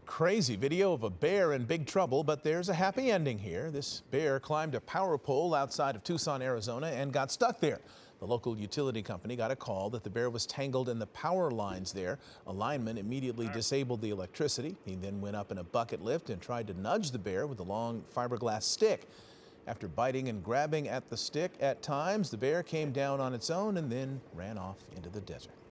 Crazy video of a bear in big trouble, but there's a happy ending here. This bear climbed a power pole outside of Tucson, Arizona, and got stuck there. The local utility company got a call that the bear was tangled in the power lines there. A lineman immediately disabled the electricity. He then went up in a bucket lift and tried to nudge the bear with a long fiberglass stick. After biting and grabbing at the stick at times, the bear came down on its own and then ran off into the desert.